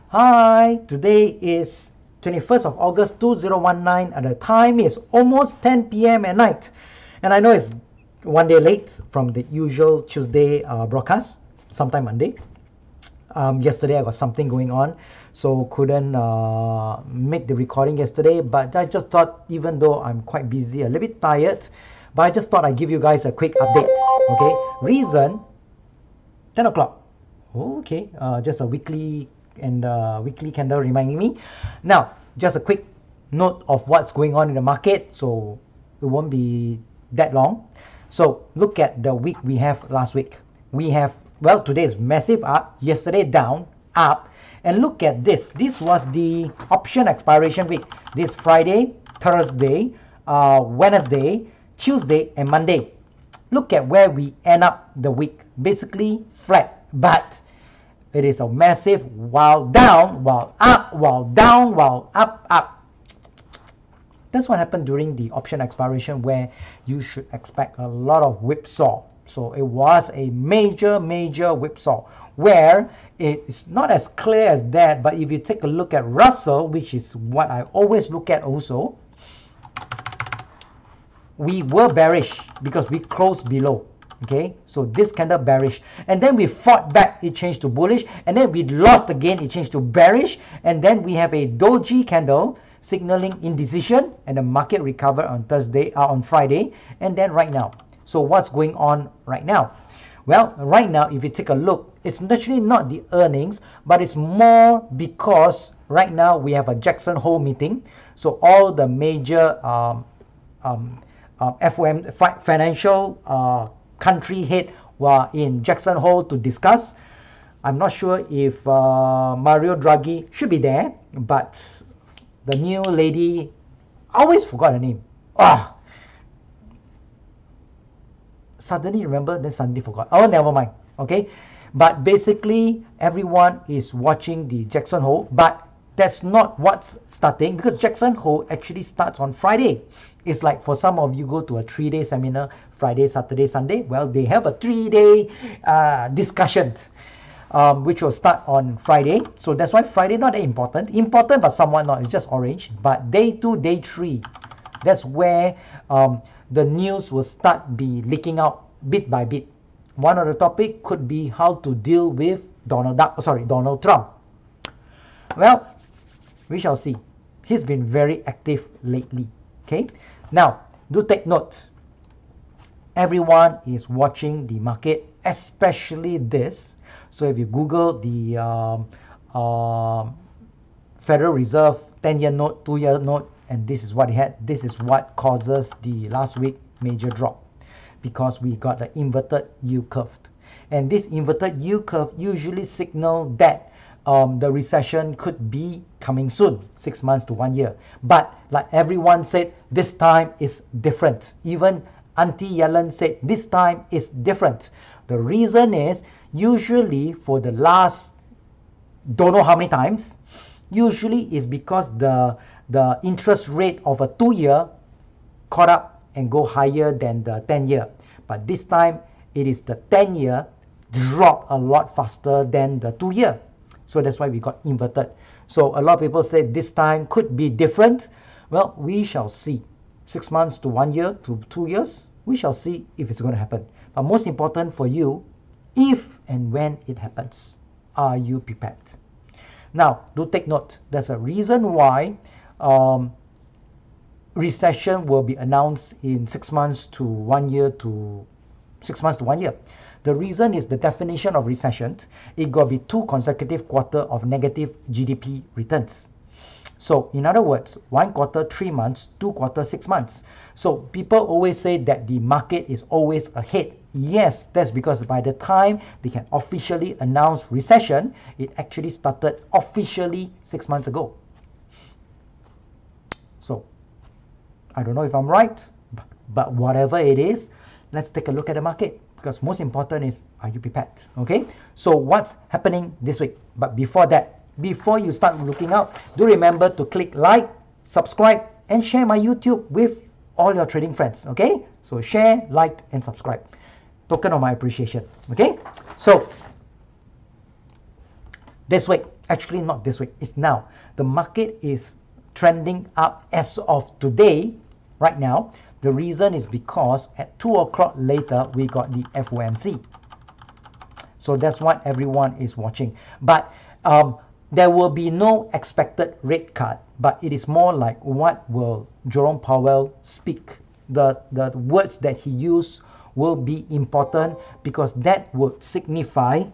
Hi, today is 21st of August 2019 and the time is almost 10 p.m. at night. And I know it's one day late from the usual Tuesday broadcast, sometime Monday. Yesterday I got something going on, so couldn't make the recording yesterday, but I just thought, even though I'm quite busy, a little bit tired, but I just thought I'd give you guys a quick update. Okay, reason 10 o'clock. Okay, just a weekly candle reminding me. Now, just a quick note of what's going on in the market, so it won't be that long. So look at the week we have last week. We have, well, today is massive up, yesterday down, up, and look at this. This was the option expiration week. This Friday, Thursday, Wednesday, Tuesday, and Monday. Look at where we end up the week. Basically flat, but it is a massive while down, while up, while down, while up, up. That's what happened during the option expiration, where you should expect a lot of whipsaw. So it was a major whipsaw, where it's not as clear as that, but if you take a look at Russell, which is what I always look at also, we were bearish because we closed below. Okay, so this candle bearish, and then we fought back, it changed to bullish, and then we lost again, it changed to bearish, and then we have a doji candle signaling indecision, and the market recovered on Friday, and then right now. So what's going on right now? Well, right now, if you take a look, it's actually not the earnings, but it's more because right now we have a Jackson Hole meeting. So all the major FOM financial country head were in Jackson Hole to discuss. I'm not sure if Mario Draghi should be there, but the new lady, I always forgot her name. Suddenly remember, then suddenly forgot. Oh, never mind. Okay, but basically everyone is watching the Jackson Hole, but that's not what's starting, because Jackson Hole actually starts on Friday. It's like for some of you go to a 3-day seminar, Friday, Saturday, Sunday. Well, they have a 3-day discussion, which will start on Friday. So that's why Friday not that important. Important, but somewhat not. It's just orange. But day 2, day 3, that's where the news will start be leaking out bit by bit. One of the topic could be how to deal with Donald Trump. Well, we shall see. He's been very active lately. Okay, now do take note. Everyone is watching the market, especially this. So if you Google the Federal Reserve 10-year note, 2-year note, and this is what it had. This is what causes the last week major drop, because we got the inverted yield curve, and this inverted yield curve usually signal that the recession could be coming soon, 6 months to 1 year. But like everyone said, this time is different. Even Auntie Yellen said this time is different. The reason is, usually for the last don't know how many times, usually is because the interest rate of a 2-year caught up and go higher than the 10-year. But this time it is the 10-year drop a lot faster than the 2-year. So that's why we got inverted. So a lot of people say this time could be different. Well, we shall see. 6 months to 1 year to 2 years, we shall see if it's going to happen. But most important for you, if and when it happens, are you prepared? Now, do take note. There's a reason why recession will be announced in 6 months to 1 year to 6 months to 1 year. The reason is the definition of recession. It got to be 2 consecutive quarters of negative GDP returns. So in other words, 1 quarter 3 months, 2 quarters 6 months. So people always say that the market is always ahead. Yes, that's because by the time they can officially announce recession, it actually started officially 6 months ago. So I don't know if I'm right, but whatever it is, let's take a look at the market, because most important is, are you prepared? Okay, so what's happening this week? But before that, before you start looking out, do remember to click like, subscribe, and share my YouTube with all your trading friends. Okay, so share, like, and subscribe. Token of my appreciation. Okay, so this week. Actually, not this week. It's now. The market is trending up as of today, right now. The reason is because at 2 o'clock later, we got the FOMC. So that's what everyone is watching. But there will be no expected rate cut, but it is more like what will Jerome Powell speak. The words that he used will be important because that would signify,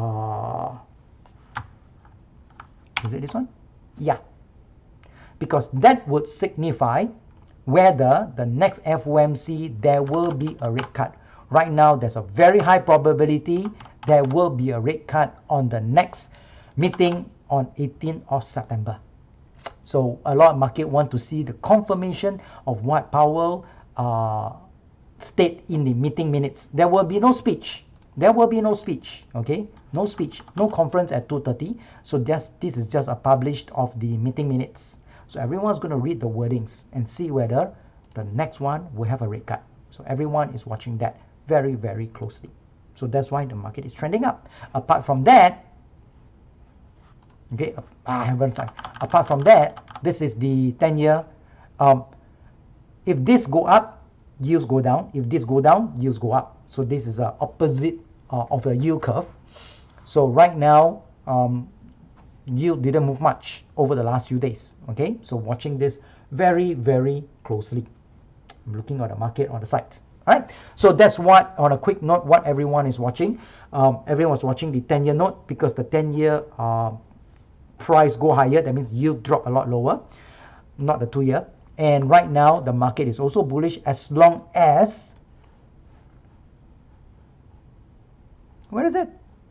is it this one? Yeah. Because that would signify whether the next FOMC there will be a rate cut. Right now, there's a very high probability there will be a rate cut on the next meeting on 18th of September. So a lot of market want to see the confirmation of what Powell state in the meeting minutes. There will be no speech. There will be no speech. Okay, no speech, no conference at 2:30. So this is just a published of the meeting minutes. So everyone's going to read the wordings and see whether the next one will have a rate cut. So everyone is watching that very, very closely. So that's why the market is trending up. Apart from that, okay, apart from that, this is the 10-year. If this go up, yields go down. If this go down, yields go up. So this is a opposite of the yield curve. So right now, yield didn't move much over the last few days. Okay, so watching this very, very closely. I'm looking at the market on the side. All right, so that's what, on a quick note, what everyone is watching. Everyone's watching the 10-year note because the 10-year price go higher. That means yield drop a lot lower, not the 2-year. And right now, the market is also bullish as long as, where is it?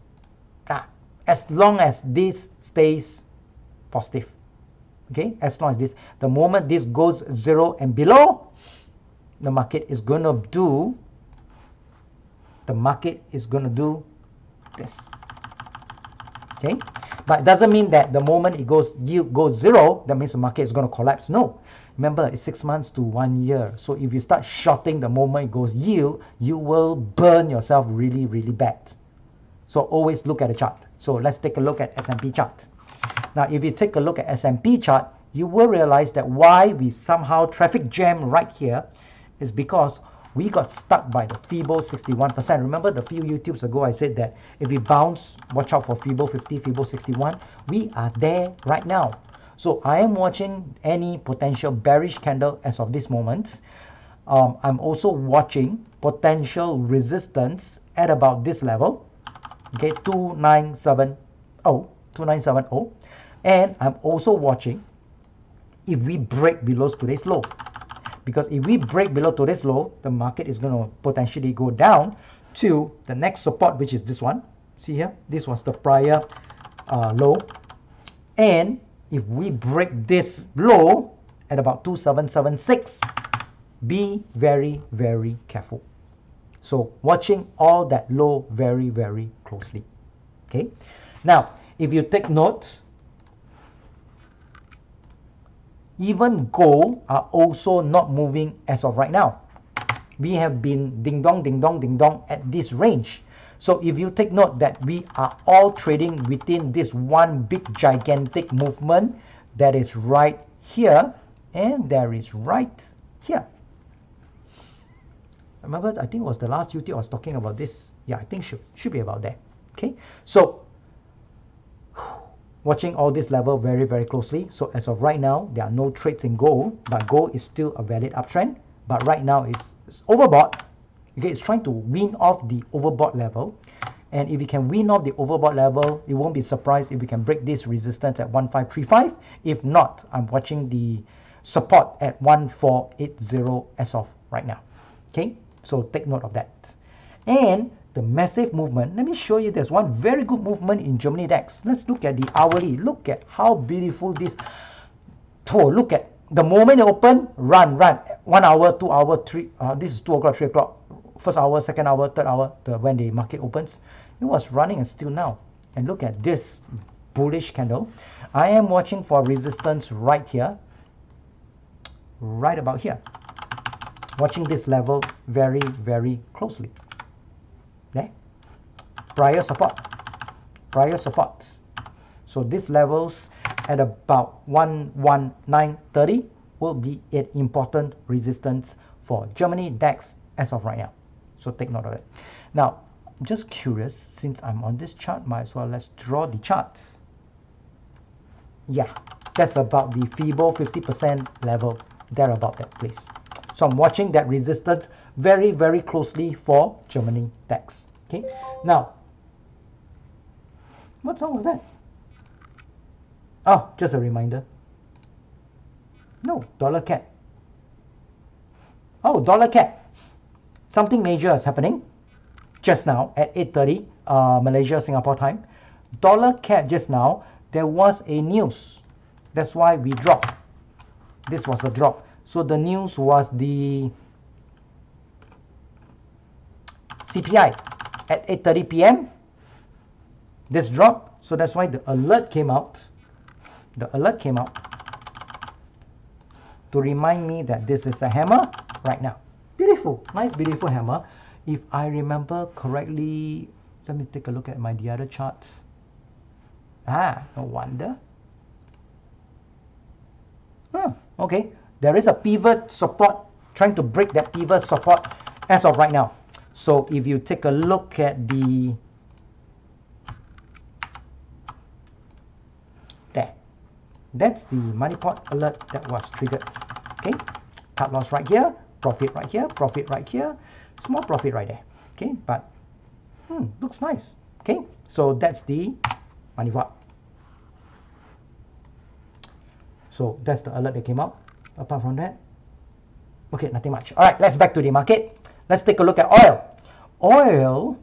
As long as this stays positive. Okay, as long as this, the moment this goes 0 and below, the market is going to do, this. Okay, but it doesn't mean that the moment it goes, yield goes 0, that means the market is going to collapse. No, remember, it's 6 months to 1 year. So if you start shorting the moment it goes yield, you will burn yourself really, really bad. So always look at the chart. So let's take a look at S&P chart. Now, if you take a look at S&P chart, you will realize that why we somehow traffic jam right here is because we got stuck by the FIBO 61%. Remember the few YouTubes ago I said that if we bounce, watch out for FIBO 50, FIBO 61. We are there right now. So I am watching any potential bearish candle as of this moment. I'm also watching potential resistance at about this level. Okay, 2970, 2970. And I'm also watching if we break below today's low. Because if we break below today's low, the market is going to potentially go down to the next support, which is this one. See here, this was the prior low. And if we break this low at about 2776, be very, very careful. So watching all that low very, very closely. Okay. Now, if you take note, even gold are also not moving as of right now. We have been ding dong, ding dong, ding dong at this range. So if you take note that we are all trading within this one big gigantic movement that is right here and there is right here. Remember, I think it was the last YouTube I was talking about this. Yeah, I think should be about there. Okay, so watching all this level very, very closely. So as of right now, there are no trades in gold, but gold is still a valid uptrend. But right now it's overbought. Okay, it's trying to win off the overbought level. And if we can win off the overbought level, it won't be surprised if we can break this resistance at 1535. If not, I'm watching the support at 1480 as of right now. Okay, so take note of that. And the massive movement, let me show you, there's one very good movement in Germany DAX. Let's look at the hourly. Look at how beautiful this, look at the moment it opened, run. 1 hour, 2 hour, 3, this is 2 o'clock, 3 o'clock, first hour, second hour, third hour, when the market opens. It was running and still now. And look at this bullish candle. I am watching for resistance right here, right about here. Watching this level very, very closely. There. Prior support. So these levels at about 119.30 will be an important resistance for Germany DAX as of right now. So take note of it. Now, I'm just curious, since I'm on this chart, might as well let's draw the chart. Yeah, that's about the Fibo 50% level, there about that place. So I'm watching that resistance very, very closely for Germany DAX. Okay, now, what song was that? Oh, just a reminder. No, dollar CAD. Oh, dollar CAD. Something major is happening just now at 8:30 Malaysia, Singapore time. Dollar CAD just now, there was a news. That's why we dropped. This was a drop. So the news was the CPI at 8:30 p.m. This drop. So that's why the alert came out. The alert came out to remind me that this is a hammer right now. Beautiful, nice, beautiful hammer. If I remember correctly, let me take a look at the other chart. Ah, no wonder. Okay, there is a pivot support, trying to break that pivot support as of right now. So if you take a look at the there, that's the money pot alert that was triggered. Okay, cut loss right here, profit right here, profit right here, small profit right there. Okay, but looks nice. Okay, so that's the money pot. So that's the alert that came out. Apart from that, okay, nothing much. All right, let's back to the market. Let's take a look at oil. Oil,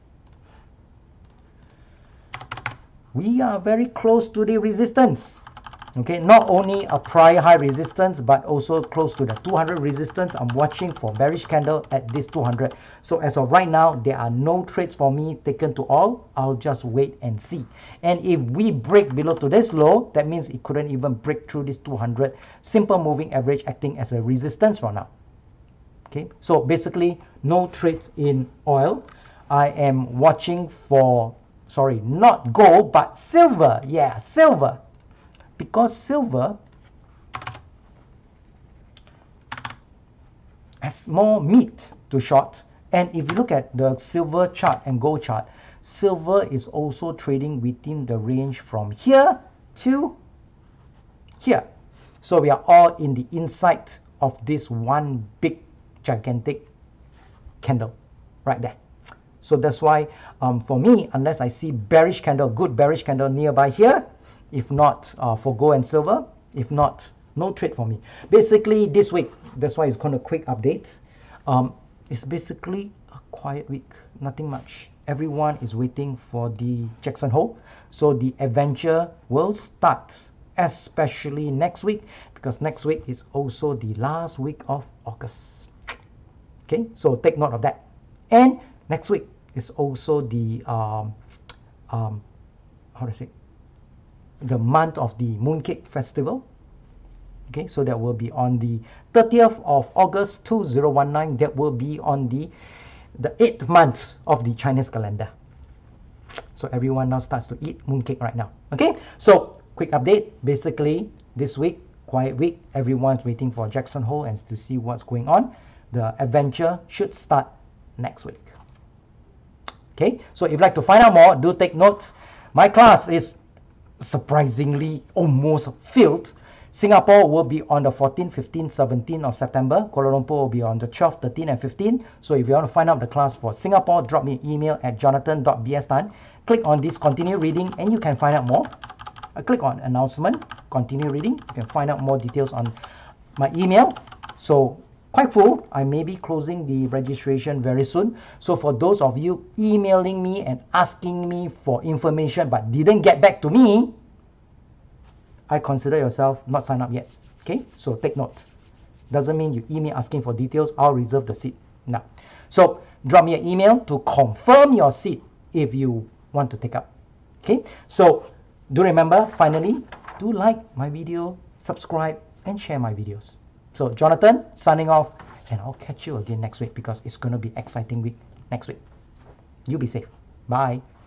we are very close to the resistance. Okay, not only a prior high resistance, but also close to the 200 resistance. I'm watching for bearish candle at this 200. So as of right now, there are no trades for me taken to all. I'll just wait and see. And if we break below to this low, that means it couldn't even break through this 200. Simple moving average acting as a resistance for now. Okay, so basically no trades in oil. I am watching for, sorry, not gold, but silver. Yeah, silver. Because silver has more meat to short. And if you look at the silver chart and gold chart, silver is also trading within the range from here to here. So we are all in the inside of this one big gigantic candle right there. So that's why for me, unless I see bearish candle, good bearish candle nearby here, if not for gold and silver, if not, no trade for me. Basically this week, that's why it's called a quick update. It's basically a quiet week, nothing much. Everyone is waiting for the Jackson Hole. So the adventure will start, especially next week, because next week is also the last week of August. Okay, so take note of that. And next week is also the how to say, the month of the Mooncake Festival. Okay, so that will be on the 30th of August 2019. That will be on the 8th month of the Chinese calendar. So everyone now starts to eat mooncake right now. Okay, so quick update. Basically this week, quiet week, everyone's waiting for Jackson Hole and to see what's going on. The adventure should start next week. Okay, so if you'd like to find out more, do take note. My class is surprisingly almost filled. Singapore will be on the 14th, 15th, 17th of September. Kuala Lumpur will be on the 12th, 13th, and 15th. So if you want to find out the class for Singapore, drop me an email at jonathan.bstan. Click on this continue reading and you can find out more. Click on announcement, continue reading. You can find out more details on my email. So quite full. I may be closing the registration very soon. So for those of you emailing me and asking me for information but didn't get back to me, I consider yourself not signed up yet. Okay, so take note. Doesn't mean you email asking for details. I'll reserve the seat now. So drop me an email to confirm your seat if you want to take up. Okay, so do remember, finally, do like my video, subscribe, and share my videos. So Jonathan signing off, and I'll catch you again next week because it's going to be exciting week next week. You be safe. Bye.